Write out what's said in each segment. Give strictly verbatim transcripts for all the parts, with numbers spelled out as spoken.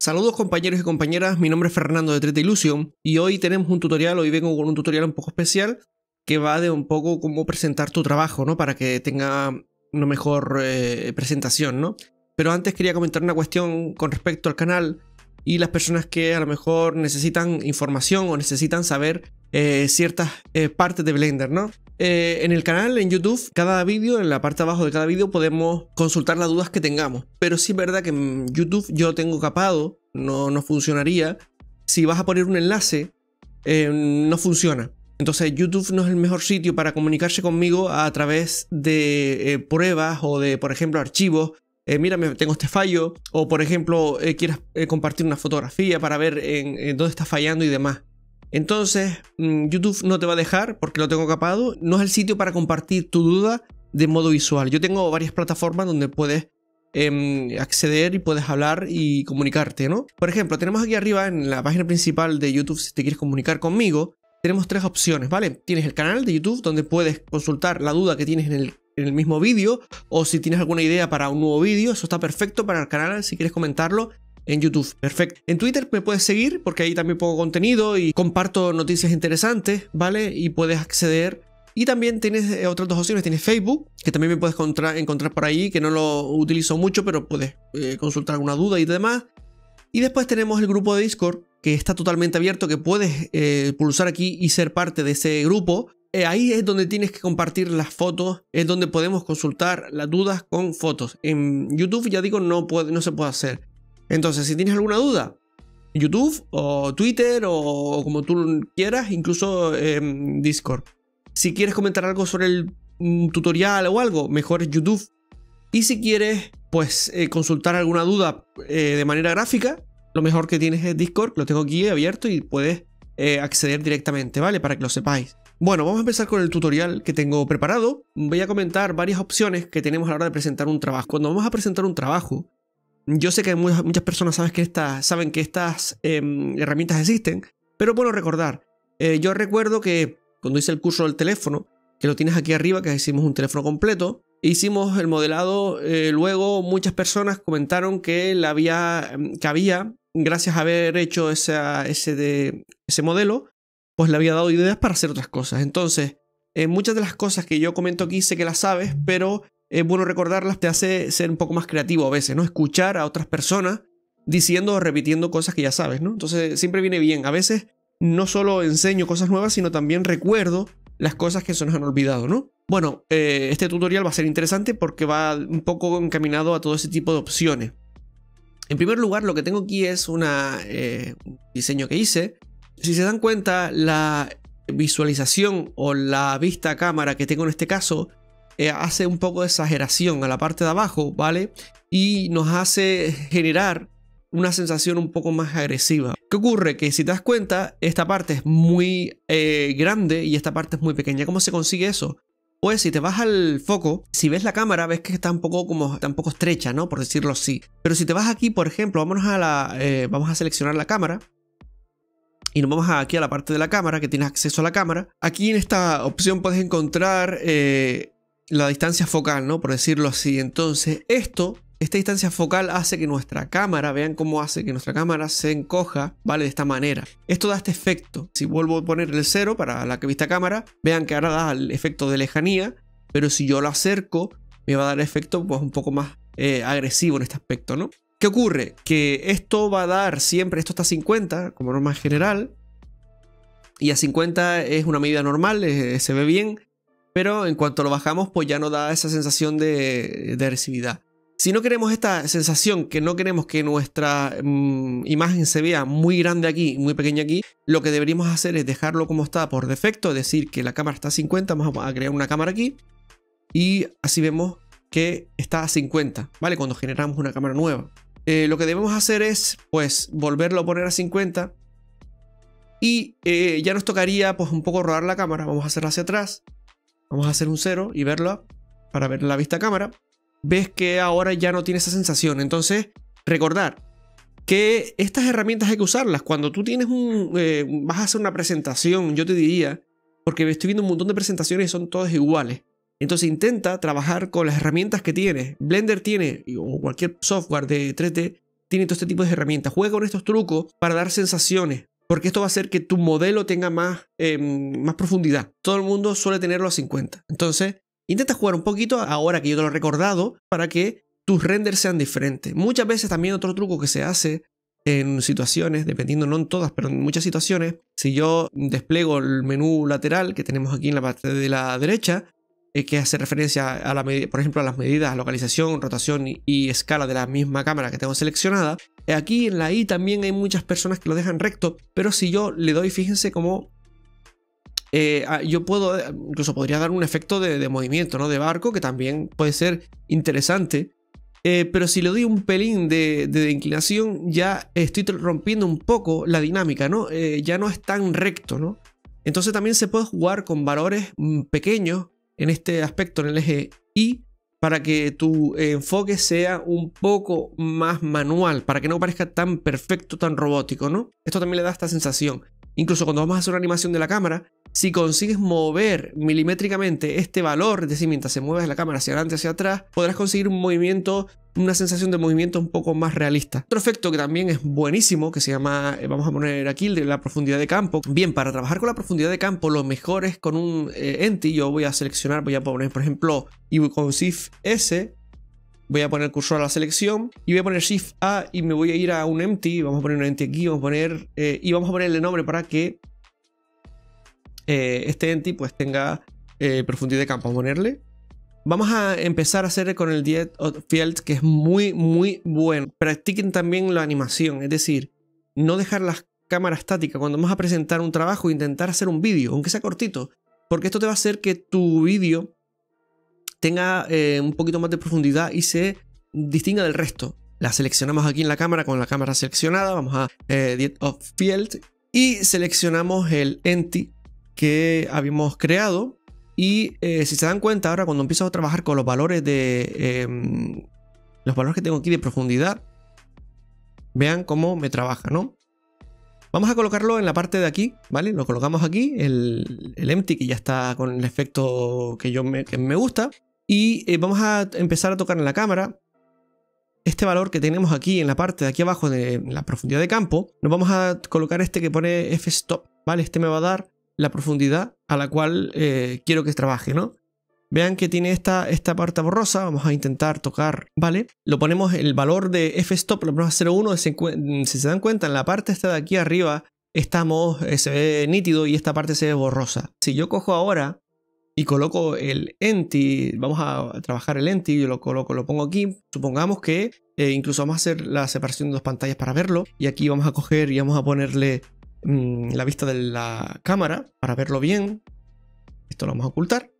Saludos compañeros y compañeras, mi nombre es Fernando de tres D Illusion y hoy tenemos un tutorial, hoy vengo con un tutorial un poco especial que va de un poco cómo presentar tu trabajo, ¿no? Para que tenga una mejor eh, presentación, ¿no? Pero antes quería comentar una cuestión con respecto al canal y las personas que a lo mejor necesitan información o necesitan saber eh, ciertas eh, partes de Blender, ¿no? Eh, en el canal, en YouTube, cada vídeo, en la parte de abajo de cada vídeo podemos consultar las dudas que tengamos. Pero sí es verdad que en YouTube yo lo tengo capado, no, no funcionaría. Si vas a poner un enlace, eh, no funciona. Entonces YouTube no es el mejor sitio para comunicarse conmigo a través de eh, pruebas o de, por ejemplo, archivos. Eh, mira, tengo este fallo. O, por ejemplo, eh, quieras eh, compartir una fotografía para ver en, en dónde está fallando y demás. Entonces, mmm, YouTube no te va a dejar porque lo tengo capado. No es el sitio para compartir tu duda de modo visual. Yo tengo varias plataformas donde puedes eh, acceder y puedes hablar y comunicarte, ¿no? Por ejemplo, tenemos aquí arriba en la página principal de YouTube, si te quieres comunicar conmigo, tenemos tres opciones, ¿vale? Tienes el canal de YouTube donde puedes consultar la duda que tienes en el, en el mismo vídeo, o si tienes alguna idea para un nuevo vídeo, eso está perfecto para el canal si quieres comentarlo en YouTube. Perfecto. En Twitter me puedes seguir porque ahí también pongo contenido y comparto noticias interesantes, ¿vale? Y puedes acceder. Y también tienes otras dos opciones. Tienes Facebook, que también me puedes encontrar, encontrar por ahí, que no lo utilizo mucho, pero puedes eh, consultar alguna duda y demás. Y después tenemos el grupo de Discord, que está totalmente abierto, que puedes eh, pulsar aquí y ser parte de ese grupo. Eh, ahí es donde tienes que compartir las fotos, es donde podemos consultar las dudas con fotos. En YouTube, ya digo, no, puede, no se puede hacer. Entonces, si tienes alguna duda, YouTube o Twitter o como tú quieras, incluso eh, Discord. Si quieres comentar algo sobre el um, tutorial o algo, mejor es YouTube. Y si quieres, pues, eh, consultar alguna duda eh, de manera gráfica, lo mejor que tienes es Discord, lo tengo aquí abierto y puedes eh, acceder directamente, ¿vale? Para que lo sepáis. Bueno, vamos a empezar con el tutorial que tengo preparado. Voy a comentar varias opciones que tenemos a la hora de presentar un trabajo. Cuando vamos a presentar un trabajo, yo sé que muchas, muchas personas saben que, esta, saben que estas eh, herramientas existen, pero bueno recordar. Eh, yo recuerdo que cuando hice el curso del teléfono, que lo tienes aquí arriba, que hicimos un teléfono completo, hicimos el modelado, eh, luego muchas personas comentaron que, la había, que había, gracias a haber hecho esa, ese, de, ese modelo, pues le había dado ideas para hacer otras cosas. Entonces, eh, muchas de las cosas que yo comento aquí sé que las sabes, pero es bueno recordarlas, te hace ser un poco más creativo a veces, ¿no? Escuchar a otras personas diciendo o repitiendo cosas que ya sabes, ¿no? Entonces siempre viene bien. A veces no solo enseño cosas nuevas, sino también recuerdo las cosas que se nos han olvidado, ¿no? Bueno, eh, este tutorial va a ser interesante porque va un poco encaminado a todo ese tipo de opciones. En primer lugar, lo que tengo aquí es una, eh, un diseño que hice. Si se dan cuenta, la visualización o la vista a cámara que tengo en este caso Eh, hace un poco de exageración a la parte de abajo, ¿vale? Y nos hace generar una sensación un poco más agresiva. ¿Qué ocurre? Que si te das cuenta, esta parte es muy eh, grande y esta parte es muy pequeña. ¿Cómo se consigue eso? Pues si te vas al foco, si ves la cámara, ves que está un poco como está un poco estrecha, ¿no? Por decirlo así. Pero si te vas aquí, por ejemplo, vámonos a la, eh, vamos a seleccionar la cámara. Y nos vamos aquí a la parte de la cámara, que tienes acceso a la cámara. Aquí en esta opción puedes encontrar Eh, la distancia focal, ¿no? Por decirlo así. Entonces, esto, esta distancia focal hace que nuestra cámara, vean cómo hace que nuestra cámara se encoja, ¿vale? De esta manera. Esto da este efecto. Si vuelvo a poner el cero para la que vista cámara, vean que ahora da el efecto de lejanía, pero si yo lo acerco, me va a dar el efecto pues, un poco más eh, agresivo en este aspecto, ¿no? ¿Qué ocurre? Que esto va a dar siempre, esto está a cincuenta como norma general, y a cincuenta es una medida normal, eh, se ve bien. Pero en cuanto lo bajamos, pues ya no da esa sensación de, de agresividad. Si no queremos esta sensación, que no queremos que nuestra mmm, imagen se vea muy grande aquí, muy pequeña aquí, lo que deberíamos hacer es dejarlo como está por defecto, es decir, que la cámara está a cincuenta, vamos a crear una cámara aquí, y así vemos que está a cincuenta, ¿vale? Cuando generamos una cámara nueva. Eh, lo que debemos hacer es, pues, volverlo a poner a cincuenta, y eh, ya nos tocaría, pues, un poco rodar la cámara, vamos a hacerla hacia atrás. Vamos a hacer un cero y verla para ver la vista a cámara. Ves que ahora ya no tiene esa sensación. Entonces, recordar que estas herramientas hay que usarlas. Cuando tú tienes un... Eh, vas a hacer una presentación, yo te diría, porque estoy viendo un montón de presentaciones y son todas iguales. Entonces intenta trabajar con las herramientas que tienes. Blender tiene, o cualquier software de tres D, tiene todo este tipo de herramientas. Juega con estos trucos para dar sensaciones, porque esto va a hacer que tu modelo tenga más, eh, más profundidad. Todo el mundo suele tenerlo a cincuenta. Entonces, intenta jugar un poquito ahora que yo te lo he recordado para que tus renders sean diferentes. Muchas veces también otro truco que se hace en situaciones, dependiendo, no en todas, pero en muchas situaciones, si yo despliego el menú lateral que tenemos aquí en la parte de la derecha, eh, que hace referencia a la medida, por ejemplo, a las medidas, localización, rotación y, y escala de la misma cámara que tengo seleccionada. Aquí en la I también hay muchas personas que lo dejan recto, pero si yo le doy, fíjense cómo eh, yo puedo, incluso podría dar un efecto de, de movimiento, ¿no? De barco, que también puede ser interesante. Eh, pero si le doy un pelín de, de, de inclinación, ya estoy rompiendo un poco la dinámica, ¿no? Eh, ya no es tan recto, ¿no? Entonces también se puede jugar con valores mm, pequeños en este aspecto, en el eje Y, para que tu eh, enfoque sea un poco más manual, para que no parezca tan perfecto, tan robótico, ¿no? Esto también le da esta sensación. Incluso cuando vamos a hacer una animación de la cámara, si consigues mover milimétricamente este valor, es decir, mientras se mueve la cámara hacia adelante, hacia atrás, podrás conseguir un movimiento, una sensación de movimiento un poco más realista. Otro efecto que también es buenísimo, que se llama, vamos a poner aquí, el de la profundidad de campo. Bien, para trabajar con la profundidad de campo, lo mejor es con un eh, Enti. Yo voy a seleccionar, voy a poner, por ejemplo, y con Shift S, voy a poner el cursor a la selección y voy a poner Shift A y me voy a ir a un Empty. Vamos a poner un Empty aquí, vamos a poner eh, y vamos a ponerle nombre para que eh, este Empty pues tenga eh, profundidad de campo. Vamos a ponerle. Vamos a empezar a hacer con el Depth of Field, que es muy muy bueno. Practiquen también la animación, es decir, no dejar las cámaras estáticas. Cuando vamos a presentar un trabajo, intentar hacer un vídeo, aunque sea cortito, porque esto te va a hacer que tu vídeo tenga eh, un poquito más de profundidad y se distinga del resto. La seleccionamos aquí en la cámara con la cámara seleccionada. Vamos a eh, Depth of Field y seleccionamos el Empty que habíamos creado. Y eh, si se dan cuenta, ahora cuando empiezo a trabajar con los valores de eh, los valores que tengo aquí de profundidad, vean cómo me trabaja, ¿no? Vamos a colocarlo en la parte de aquí, ¿vale? Lo colocamos aquí, el, el Empty, que ya está con el efecto que yo me, que me gusta. Y eh, vamos a empezar a tocar en la cámara este valor que tenemos aquí en la parte de aquí abajo de la profundidad de campo. Nos vamos a colocar este que pone F-Stop, ¿vale? Este me va a dar la profundidad a la cual eh, quiero que trabaje, ¿no? Vean que tiene esta, esta parte borrosa. Vamos a intentar tocar, ¿vale? Lo ponemos, el valor de F-Stop lo ponemos a cero punto uno. Si se dan cuenta, en la parte esta de aquí arriba estamos, eh, se ve nítido y esta parte se ve borrosa. Si yo cojo ahora y coloco el Empty, vamos a trabajar el Empty, yo lo coloco, lo pongo aquí. Supongamos que eh, incluso vamos a hacer la separación de dos pantallas para verlo. Y aquí vamos a coger y vamos a ponerle mmm, la vista de la cámara para verlo bien. Esto lo vamos a ocultar.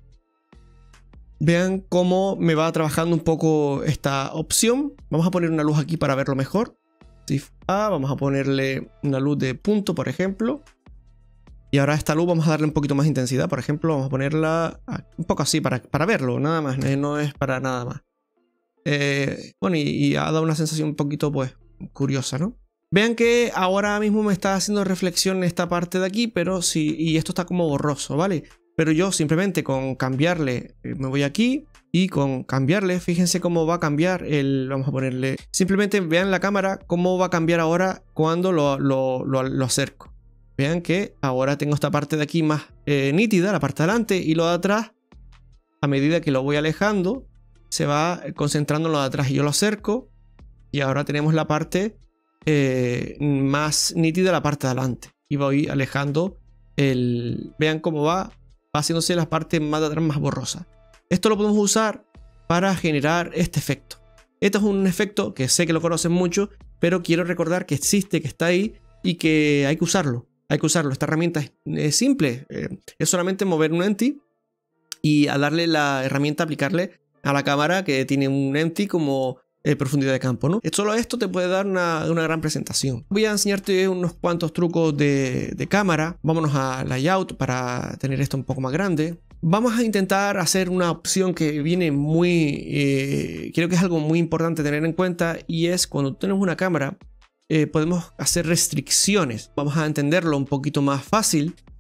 Vean cómo me va trabajando un poco esta opción. Vamos a poner una luz aquí para verlo mejor. Shift A, vamos a ponerle una luz de punto, por ejemplo. Y ahora a esta luz vamos a darle un poquito más intensidad. Por ejemplo, vamos a ponerla un poco así para, para verlo, nada más. No es para nada más. Eh, bueno, y, y ha dado una sensación un poquito, pues, curiosa, ¿no? Vean que ahora mismo me está haciendo reflexión en esta parte de aquí, pero sí, y esto está como borroso, ¿vale? Pero yo simplemente con cambiarle, me voy aquí y con cambiarle, fíjense cómo va a cambiar el, vamos a ponerle, simplemente vean la cámara cómo va a cambiar ahora cuando lo, lo, lo, lo acerco. Vean que ahora tengo esta parte de aquí más eh, nítida, la parte de adelante, y lo de atrás, a medida que lo voy alejando, se va concentrando en lo de atrás y yo lo acerco y ahora tenemos la parte eh, más nítida, la parte de adelante, y voy alejando el, vean cómo va. Va haciéndose la parte más de atrás más borrosa. Esto lo podemos usar para generar este efecto. Este es un efecto que sé que lo conocen mucho, pero quiero recordar que existe, que está ahí y que hay que usarlo. Hay que usarlo. Esta herramienta es, es simple. Eh, es solamente mover un Empty y a darle la herramienta, aplicarle a la cámara que tiene un Empty como eh, profundidad de campo, ¿no? Solo esto te puede dar una, una gran presentación. Voy a enseñarte unos cuantos trucos de, de cámara. Vámonos a layout para tener esto un poco más grande. Vamos a intentar hacer una opción que viene muy... Eh, creo que es algo muy importante tener en cuenta, y es cuando tenemos una cámara eh, podemos hacer restricciones. Vamos a entenderlo un poquito más fácil.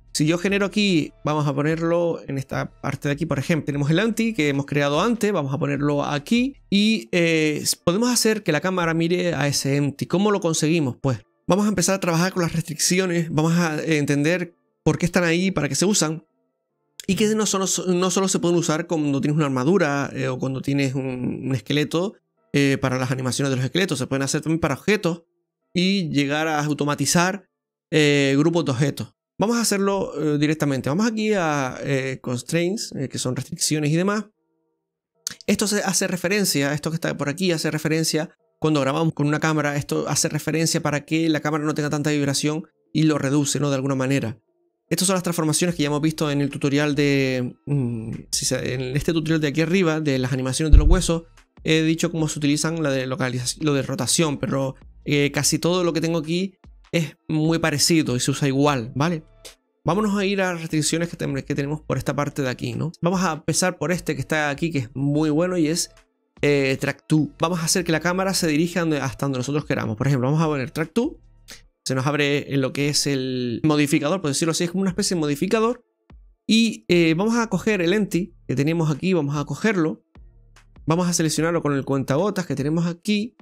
Si yo genero aquí, vamos a ponerlo en esta parte de aquí, por ejemplo, tenemos el anti que hemos creado antes, vamos a ponerlo aquí y eh, podemos hacer que la cámara mire a ese empty. ¿Cómo lo conseguimos? Pues vamos a empezar a trabajar con las restricciones, vamos a entender por qué están ahí, para qué se usan y que no solo, no solo se pueden usar cuando tienes una armadura eh, o cuando tienes un, un esqueleto eh, para las animaciones de los esqueletos, se pueden hacer también para objetos y llegar a automatizar eh, grupos de objetos. Vamos a hacerlo eh, directamente. Vamos aquí a eh, constraints, eh, que son restricciones y demás. Esto se hace referencia, esto que está por aquí hace referencia cuando grabamos con una cámara, esto hace referencia para que la cámara no tenga tanta vibración y lo reduce, ¿no? De alguna manera. Estas son las transformaciones que ya hemos visto en el tutorial de... Mmm, si se, en este tutorial de aquí arriba, de las animaciones de los huesos, he dicho cómo se utilizan la de localización, lo de rotación, pero eh, casi todo lo que tengo aquí es muy parecido y se usa igual, ¿vale? Vámonos a ir a las restricciones que, ten que tenemos por esta parte de aquí, ¿no? Vamos a empezar por este que está aquí, que es muy bueno y es eh, Track dos. Vamos a hacer que la cámara se dirija donde, hasta donde nosotros queramos. Por ejemplo, vamos a poner Track dos. Se nos abre en lo que es el modificador, por decirlo así, es como una especie de modificador. Y eh, vamos a coger el empty que tenemos aquí, vamos a cogerlo. Vamos a seleccionarlo con el cuentagotas que tenemos aquí.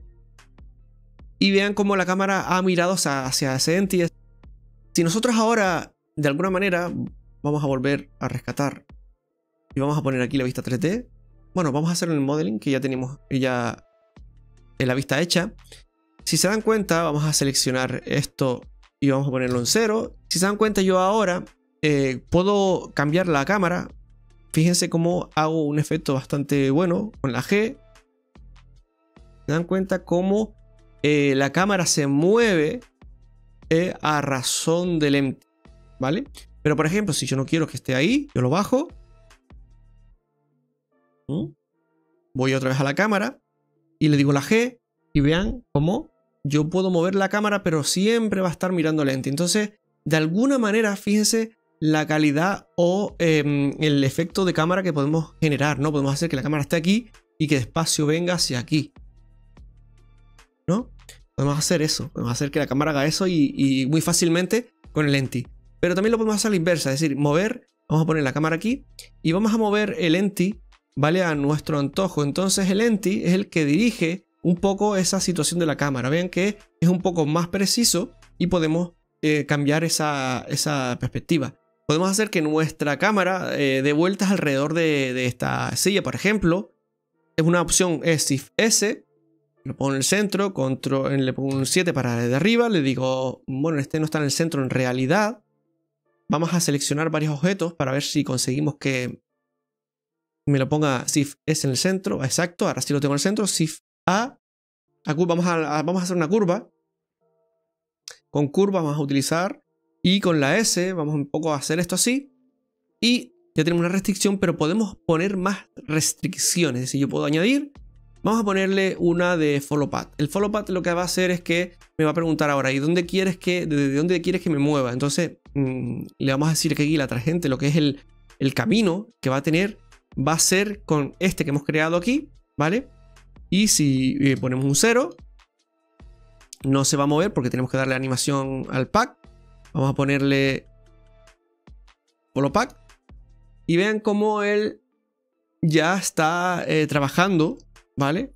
Y vean cómo la cámara ha mirado hacia, hacia ese empty. Si nosotros ahora, de alguna manera, vamos a volver a rescatar y vamos a poner aquí la vista tres D. Bueno, vamos a hacerlo en el modeling, que ya tenemos ya en la vista hecha. Si se dan cuenta, vamos a seleccionar esto y vamos a ponerlo en cero. Si se dan cuenta, yo ahora eh, puedo cambiar la cámara. Fíjense cómo hago un efecto bastante bueno con la G. Se dan cuenta cómo eh, la cámara se mueve eh, a razón del empty, ¿vale? Pero por ejemplo, si yo no quiero que esté ahí, yo lo bajo. ¿Mm? Voy otra vez a la cámara y le digo la G y vean cómo yo puedo mover la cámara, pero siempre va a estar mirando el empty. Entonces, de alguna manera, fíjense la calidad o eh, el efecto de cámara que podemos generar, ¿no? Podemos hacer que la cámara esté aquí y que despacio venga hacia aquí, ¿no? Podemos hacer eso, podemos hacer que la cámara haga eso y, y muy fácilmente con el empty. Pero también lo podemos hacer a la inversa, es decir, mover, vamos a poner la cámara aquí y vamos a mover el empty, ¿vale? A nuestro antojo. Entonces el empty es el que dirige un poco esa situación de la cámara. Vean que es un poco más preciso y podemos eh, cambiar esa, esa perspectiva. Podemos hacer que nuestra cámara eh, dé vueltas alrededor de, de esta silla, por ejemplo. Es una opción, es Shift S. Lo pongo en el centro, control, le pongo un siete para de arriba. Le digo, bueno, este no está en el centro en realidad. Vamos a seleccionar varios objetos para ver si conseguimos que me lo ponga Shift S en el centro. Exacto, ahora sí lo tengo en el centro. Shift A. Vamos a, vamos a hacer una curva. Con curva vamos a utilizar. Y con la S vamos un poco a hacer esto así. Y ya tenemos una restricción, pero podemos poner más restricciones. Es decir, yo puedo añadir. Vamos a ponerle una de follow path. El follow path lo que va a hacer es que me va a preguntar ahora, ¿y dónde quieres que, desde dónde quieres que me mueva? Entonces mmm, le vamos a decir que aquí la tangente, lo que es el, el camino que va a tener, va a ser con este que hemos creado aquí, ¿vale? Y si eh, ponemos un cero, no se va a mover porque tenemos que darle animación al pack. Vamos a ponerle follow path. Y vean cómo él ya está eh, trabajando, ¿vale?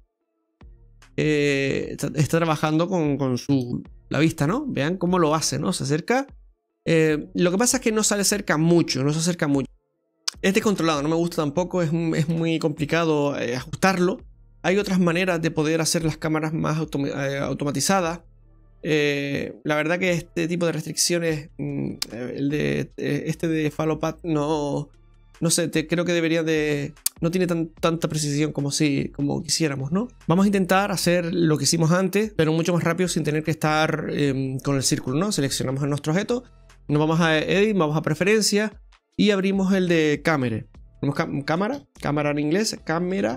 Eh, está, está trabajando con, con su, la vista, ¿no? Vean cómo lo hace, ¿no? Se acerca. Eh, lo que pasa es que no se acerca mucho, no se acerca mucho. Este controlado no me gusta tampoco, es, es muy complicado eh, ajustarlo. Hay otras maneras de poder hacer las cámaras más autom eh, automatizadas. Eh, la verdad que este tipo de restricciones, mm, el de, este de follow path, no, no sé, te, creo que debería de... No tiene tan, tanta precisión como, si, como quisiéramos, ¿no? Vamos a intentar hacer lo que hicimos antes, pero mucho más rápido sin tener que estar eh, con el círculo, ¿no? Seleccionamos a nuestro objeto, nos vamos a Edit, vamos a Preferencias y abrimos el de Camera. Tenemos cámara, cámara en inglés, cámara.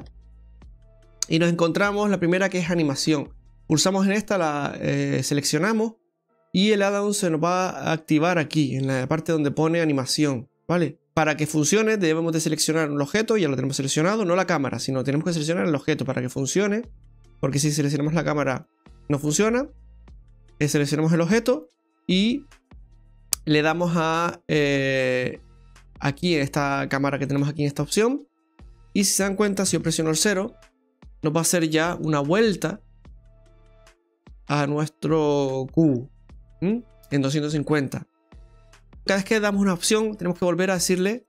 Y nos encontramos la primera que es animación. Pulsamos en esta, la eh, seleccionamos y el add-on se nos va a activar aquí, en la parte donde pone animación, ¿vale? Para que funcione debemos de seleccionar el objeto, ya lo tenemos seleccionado, no la cámara, sino tenemos que seleccionar el objeto para que funcione, porque si seleccionamos la cámara no funciona. Eh, seleccionamos el objeto y le damos a eh, aquí en esta cámara que tenemos aquí en esta opción. Y si se dan cuenta, si yo presiono el cero, nos va a hacer ya una vuelta a nuestro cubo, ¿m? En doscientos cincuenta. Cada vez que damos una opción, tenemos que volver a decirle,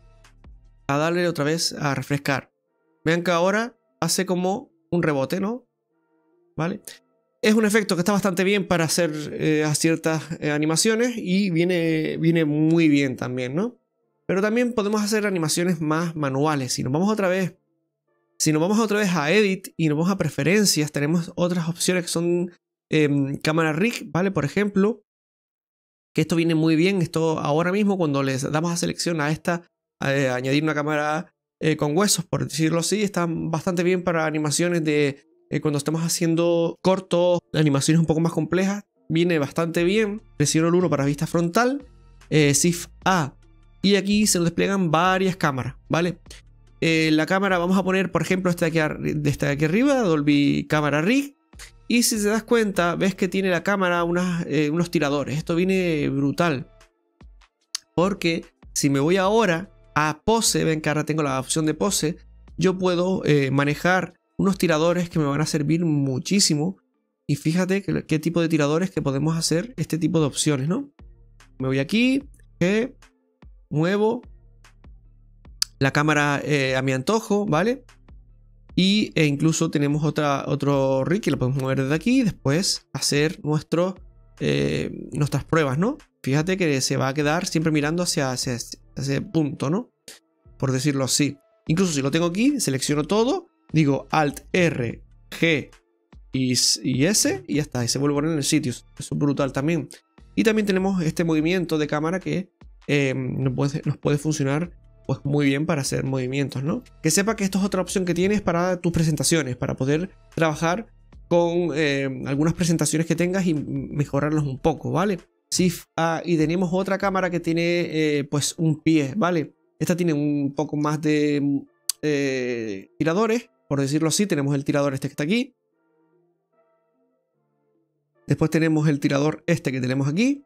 a darle otra vez a refrescar. Vean que ahora hace como un rebote, ¿no? ¿Vale? Es un efecto que está bastante bien para hacer eh, a ciertas eh, animaciones y viene, viene muy bien también, ¿no? Pero también podemos hacer animaciones más manuales. Si nos vamos otra vez, si nos vamos otra vez a Edit y nos vamos a Preferencias, tenemos otras opciones que son eh, Cámara Rig, ¿vale? Por ejemplo, que esto viene muy bien. Esto ahora mismo cuando les damos a selección a esta, a, eh, añadir una cámara eh, con huesos, por decirlo así, está bastante bien para animaciones de eh, cuando estamos haciendo cortos, animaciones un poco más complejas. Viene bastante bien. Presiono el uno para vista frontal, eh, Shift A. Y aquí se nos despliegan varias cámaras, ¿vale? Eh, la cámara, vamos a poner, por ejemplo, esta de aquí, de esta de aquí arriba, Dolby Camera Rig. Y si te das cuenta, ves que tiene la cámara unas, eh, unos tiradores. Esto viene brutal. Porque si me voy ahora a pose, ven que ahora tengo la opción de pose, yo puedo eh, manejar unos tiradores que me van a servir muchísimo. Y fíjate que, qué tipo de tiradores que podemos hacer, este tipo de opciones, ¿no? Me voy aquí, que... muevo la cámara eh, a mi antojo, ¿vale? Y e incluso tenemos otra, otro rig que lo podemos mover desde aquí y después hacer nuestro, eh, nuestras pruebas, ¿no? Fíjate que se va a quedar siempre mirando hacia, hacia, hacia ese punto, ¿no? Por decirlo así. Incluso si lo tengo aquí, selecciono todo, digo Alt R, G y, y S y ya está, y se vuelve a poner en el sitio. Eso es brutal también. Y también tenemos este movimiento de cámara que Eh, nos, puede, nos puede funcionar pues muy bien para hacer movimientos, ¿no? Que sepa que esto es otra opción que tienes para tus presentaciones, para poder trabajar con eh, algunas presentaciones que tengas y mejorarlos un poco, ¿vale? Shift A, y tenemos otra cámara que tiene eh, pues un pie, ¿vale? Esta tiene un poco más de eh, tiradores, por decirlo así. Tenemos el tirador este que está aquí. Después tenemos el tirador este que tenemos aquí.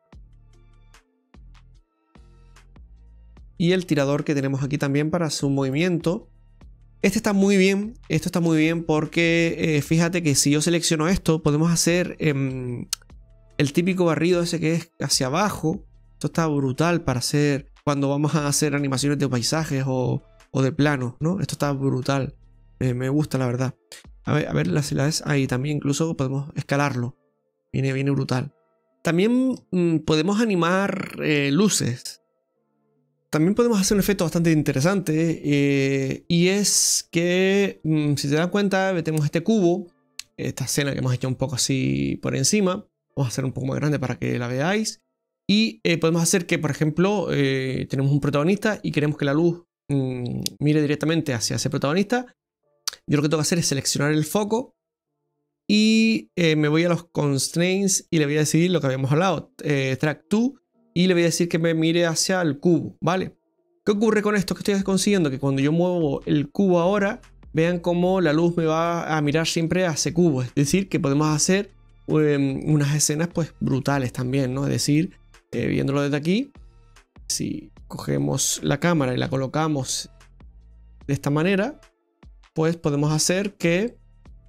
Y el tirador que tenemos aquí también para su movimiento. Este está muy bien. Esto está muy bien porque eh, fíjate que si yo selecciono esto, podemos hacer eh, el típico barrido ese que es hacia abajo. Esto está brutal para hacer cuando vamos a hacer animaciones de paisajes o, o de planos, ¿no? Esto está brutal. Eh, me gusta, la verdad. A ver, a ver las ciudades. Ahí también incluso podemos escalarlo. Viene, viene brutal. También mmm, podemos animar eh, luces. También podemos hacer un efecto bastante interesante eh, y es que mmm, si te das cuenta tenemos este cubo, esta escena que hemos hecho un poco así por encima. Vamos a hacer un poco más grande para que la veáis y eh, podemos hacer que, por ejemplo, eh, tenemos un protagonista y queremos que la luz mmm, mire directamente hacia ese protagonista. Yo lo que tengo que hacer es seleccionar el foco y eh, me voy a los constraints y le voy a decir lo que habíamos hablado, eh, track dos. Y le voy a decir que me mire hacia el cubo, ¿vale? ¿Qué ocurre con esto que estoy consiguiendo? Que cuando yo muevo el cubo ahora, vean cómo la luz me va a mirar siempre a ese cubo. Es decir, que podemos hacer um, unas escenas pues brutales también, ¿no? Es decir, eh, viéndolo desde aquí, si cogemos la cámara y la colocamos de esta manera, pues podemos hacer que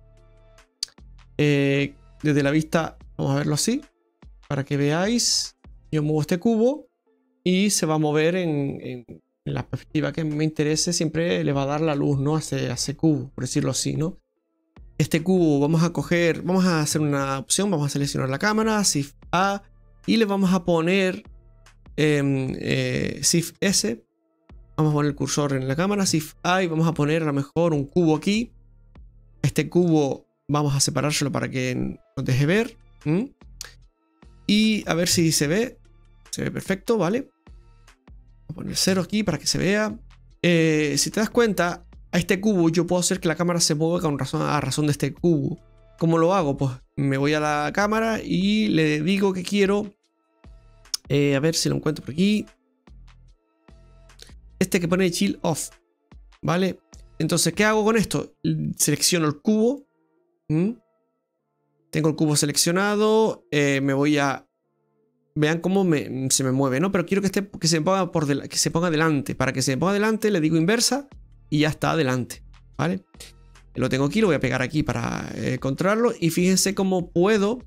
eh, desde la vista, vamos a verlo así, para que veáis. Yo muevo este cubo y se va a mover en, en, en la perspectiva que me interese. Siempre le va a dar la luz, ¿no? A ese, a ese cubo, por decirlo así, ¿no? Este cubo vamos a coger, vamos a hacer una opción, vamos a seleccionar la cámara, Shift A, y le vamos a poner eh, eh, Shift S. Vamos a poner el cursor en la cámara, Shift A, y vamos a poner a lo mejor un cubo aquí. Este cubo vamos a separárselo para que nos deje ver. ¿Mm? Y a ver si se ve. Se ve perfecto, ¿vale? Voy a poner cero aquí para que se vea. Eh, si te das cuenta, a este cubo yo puedo hacer que la cámara se mueva con razón, a razón de este cubo. ¿Cómo lo hago? Pues me voy a la cámara y le digo que quiero... Eh, a ver si lo encuentro por aquí. Este que pone chill off, ¿vale? Entonces, ¿qué hago con esto? Selecciono el cubo. ¿Mm? Tengo el cubo seleccionado, eh, me voy a vean cómo me, se me mueve, ¿no? Pero quiero que, esté, que, se ponga por de, que se ponga delante. Para que se me ponga delante le digo inversa y ya está adelante, ¿vale? Lo tengo aquí, lo voy a pegar aquí para eh, controlarlo. Y fíjense cómo puedo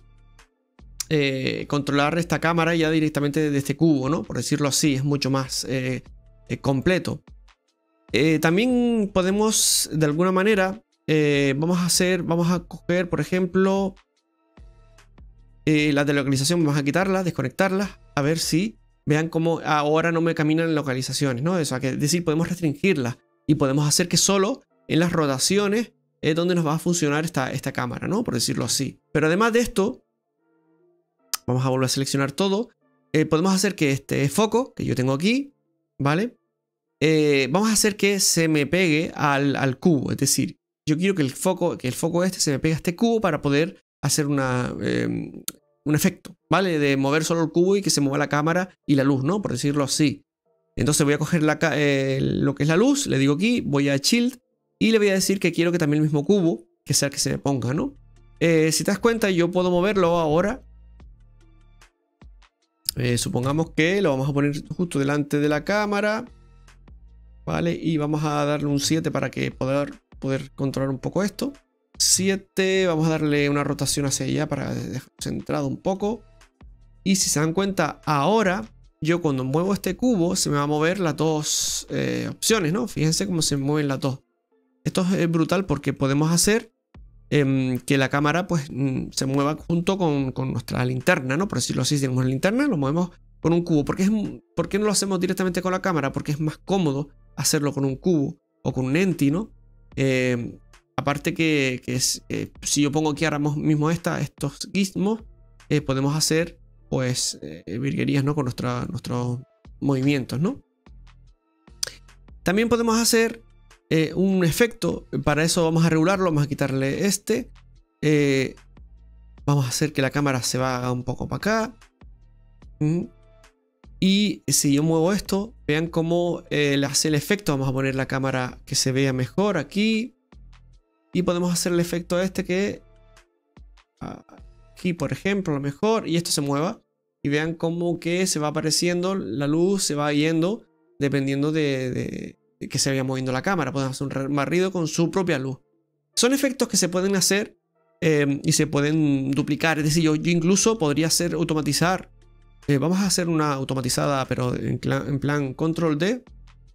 eh, controlar esta cámara ya directamente desde este cubo, ¿no? Por decirlo así, es mucho más eh, eh, completo. Eh, también podemos, de alguna manera, eh, vamos a hacer, vamos a coger, por ejemplo, eh, la de localización, vamos a quitarla, desconectarla, a ver si, vean cómo ahora no me caminan localizaciones, ¿no? Eso, es decir, podemos restringirla y podemos hacer que solo en las rotaciones es donde nos va a funcionar esta, esta cámara, ¿no? Por decirlo así. Pero además de esto, vamos a volver a seleccionar todo. Eh, podemos hacer que este foco que yo tengo aquí, ¿vale? Eh, vamos a hacer que se me pegue al, al cubo. Es decir, yo quiero que el foco, que el foco este se me pegue a este cubo para poder hacer una, eh, un efecto, ¿vale? De mover solo el cubo y que se mueva la cámara y la luz, ¿no? Por decirlo así. Entonces voy a coger la, eh, lo que es la luz, le digo aquí, voy a Shield y le voy a decir que quiero que también el mismo cubo, que sea el que se me ponga, ¿no? Eh, si te das cuenta, yo puedo moverlo ahora. Eh, supongamos que lo vamos a poner justo delante de la cámara, ¿vale? Y vamos a darle un siete para que poder, poder controlar un poco esto. siete, vamos a darle una rotación hacia allá para dejar centrado un poco. Y si se dan cuenta, ahora yo cuando muevo este cubo se me va a mover las dos eh, opciones, ¿no? Fíjense cómo se mueven las dos. Esto es brutal porque podemos hacer eh, que la cámara pues se mueva junto con, con nuestra linterna, ¿no? Por decirlo así, si tenemos una linterna, lo movemos con un cubo. ¿Por qué, es, ¿Por qué no lo hacemos directamente con la cámara? Porque es más cómodo hacerlo con un cubo o con un Enti, ¿no? Eh, aparte que, que es, eh, si yo pongo aquí ahora mismo esta, estos gizmos, eh, podemos hacer pues eh, virguerías, ¿no? Con nuestra, nuestros movimientos, ¿no? También podemos hacer eh, un efecto. Para eso vamos a regularlo, vamos a quitarle este. Eh, vamos a hacer que la cámara se vaya un poco para acá. ¿Mm? Y si yo muevo esto, vean cómo eh, le hace el efecto. Vamos a poner la cámara que se vea mejor aquí. Y podemos hacer el efecto este que... aquí, por ejemplo, a lo mejor. Y esto se mueva. Y vean cómo que se va apareciendo. La luz se va yendo dependiendo de, de, de que se vaya moviendo la cámara. Podemos hacer un barrido con su propia luz. Son efectos que se pueden hacer eh, y se pueden duplicar. Es decir, yo, yo incluso podría hacer automatizar. Eh, vamos a hacer una automatizada, pero en plan, en plan control D.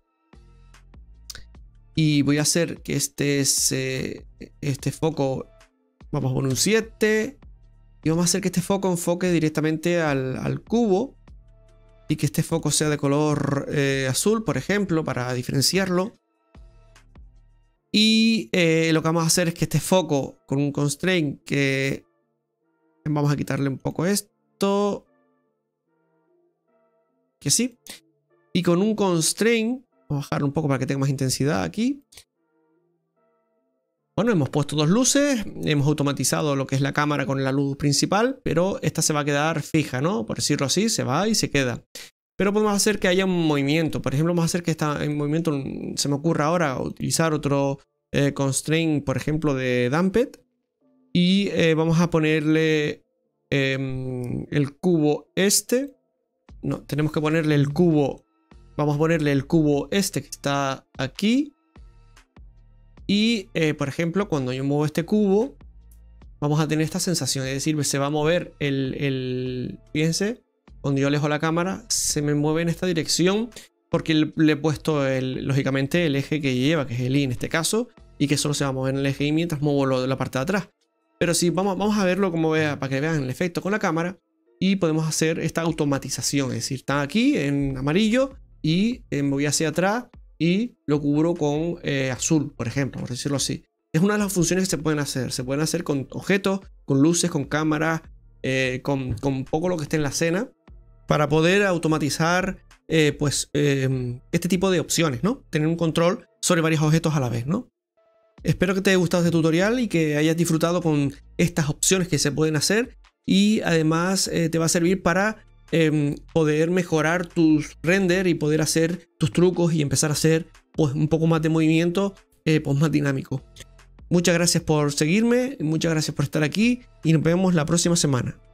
Y voy a hacer que este, se, este foco, vamos a poner un siete. Y vamos a hacer que este foco enfoque directamente al, al cubo. Y que este foco sea de color eh, azul, por ejemplo, para diferenciarlo. Y eh, lo que vamos a hacer es que este foco con un constraint que... Vamos a quitarle un poco esto. Que sí. Y con un constraint, vamos a bajar un poco para que tenga más intensidad aquí. Bueno, hemos puesto dos luces, hemos automatizado lo que es la cámara con la luz principal, pero esta se va a quedar fija, ¿no? Por decirlo así, se va y se queda. Pero podemos hacer que haya un movimiento. Por ejemplo, vamos a hacer que esta, en movimiento, se me ocurra ahora utilizar otro eh, constraint, por ejemplo, de Damped. Y eh, vamos a ponerle eh, el cubo este. No, tenemos que ponerle el cubo. Vamos a ponerle el cubo este que está aquí. Y, eh, por ejemplo, cuando yo muevo este cubo, vamos a tener esta sensación. Es decir, se va a mover el... el fíjense, cuando yo alejo la cámara, se me mueve en esta dirección. Porque le, le he puesto, el, lógicamente, el eje que lleva, que es el I en este caso. Y que solo se va a mover en el eje I mientras muevo lo de la parte de atrás. Pero sí, vamos, vamos a verlo como vea, para que vean el efecto con la cámara. Y podemos hacer esta automatización. Es decir, está aquí en amarillo y eh, me voy hacia atrás. Y lo cubro con eh, azul, por ejemplo, por decirlo así. Es una de las funciones que se pueden hacer. Se pueden hacer con objetos, con luces, con cámaras, eh, con, con poco lo que esté en la escena, para poder automatizar eh, pues, eh, este tipo de opciones, ¿no? Tener un control sobre varios objetos a la vez, ¿no? Espero que te haya gustado este tutorial y que hayas disfrutado con estas opciones que se pueden hacer. Y además eh, te va a servir para... Eh, poder mejorar tus render y poder hacer tus trucos y empezar a hacer pues, un poco más de movimiento eh, pues, más dinámico. Muchas gracias por seguirme, muchas gracias por estar aquí y nos vemos la próxima semana.